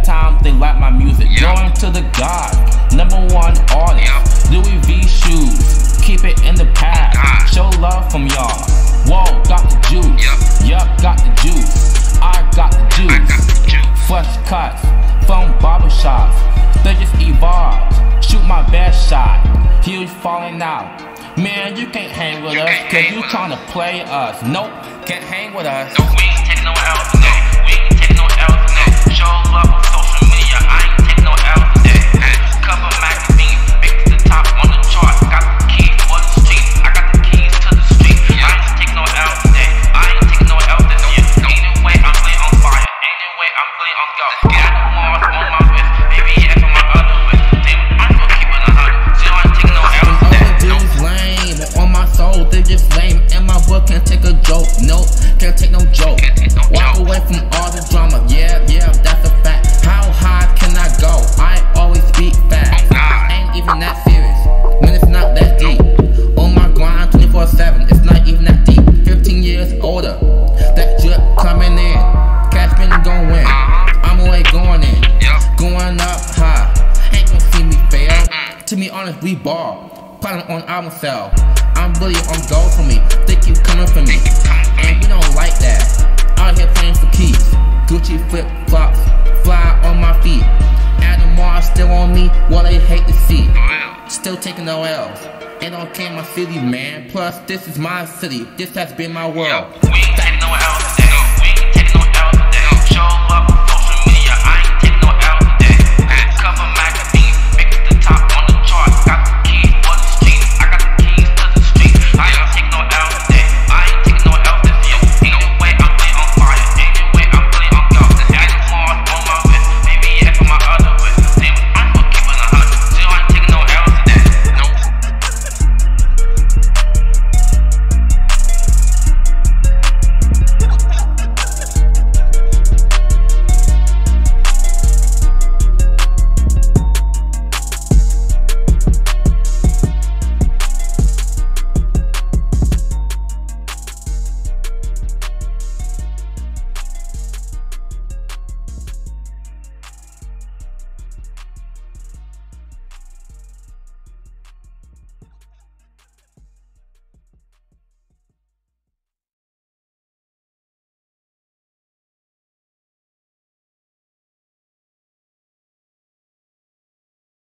that time they like my music. Going to the God, #1 artist. Louis V shoes, keep it in the past. Show love from y'all. Whoa, got the juice. Yup, got the juice. I got the juice. Fresh cuts from barbershops. They just evolved. Shoot my best shot. Huge falling out. Man, you can't hang with us, cause you tryna play us. Nope, can't hang with us. No, we ain't taking no L's, no. We ain't taking no L's, no. Show love on social media, I ain't taking no L's, no. Cover magazine, big to the top on the chart. Got the keys for the street, I got the keys to the street. I ain't taking no L's, no. I ain't taking no L's, no. Either way, I'm really on fire. Anyway, I'm really on go. Got the Mars on my wrist, BBS on my other wrist. I'm gonna keep it 100. So I ain't taking no L's, no. Dudes lame, on my soul, they just lame. And my book can't take a joke, nope, can't take no joke. Walk away from all the drama, yeah, that's a fact. How high can I go? I always speak fast. Ain't even that serious, when it's not that deep. On my grind 24/7, it's not even that deep. 15 years older, that drip coming in. Cash been going in, I'm always going in. Going up high, ain't gonna see me fail. To be honest, we ball. Platinum on album sale. I'm really on go for me. Think you coming for me, and we don't like that. Out here playing for keeps. Gucci flip flops, fly on my feet. Adam Mars still on me, what I hate to see. Still taking no L's. It don't care my city, man. Plus, this is my city. This has been my world. We ain't taking no L's, no. We ain't taking no L's, no. Show love.